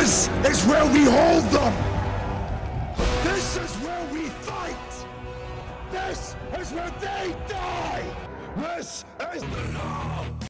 This is where we hold them! This is where we fight! This is where they die! This is the law!